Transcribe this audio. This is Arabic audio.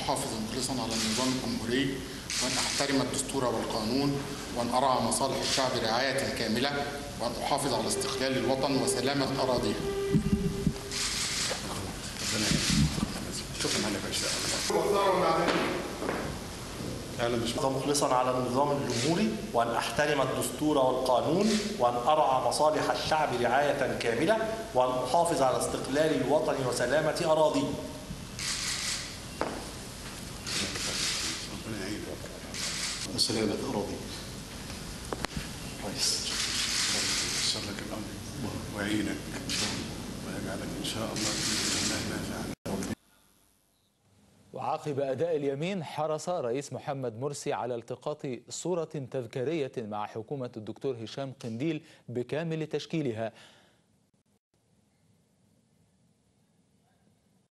أحافظ مخلصا على النظام الجمهوري، وأن أحترم الدستور والقانون، وأن أرعى مصالح الشعب رعاية كاملة، وأن أحافظ على استقلال الوطن وسلامة أراضيه. شكرا لك مخلصا على النظام الجمهوري، وأن أحترم الدستور والقانون، وأن أرعى مصالح الشعب رعاية كاملة، وأن أحافظ على استقلال الوطن وسلامة أراضيه. وسلامة أراضيه. كويس. يسر لك الأمر ويعينك ويجعلك إن شاء الله نافعا. وعقب أداء اليمين حرص رئيس محمد مرسي على التقاط صورة تذكارية مع حكومة الدكتور هشام قنديل بكامل تشكيلها